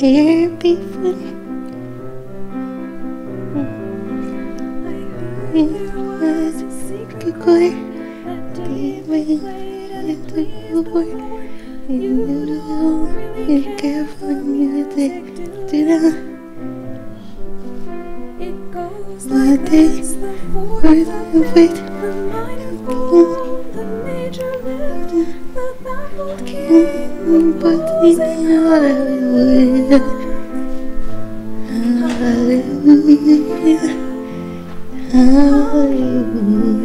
Here before it was secret core. Be waiting to war. You know, be careful you do that. My days were the weight. The major lift, the baffled king, but in hallelujah, hallelujah, hallelujah.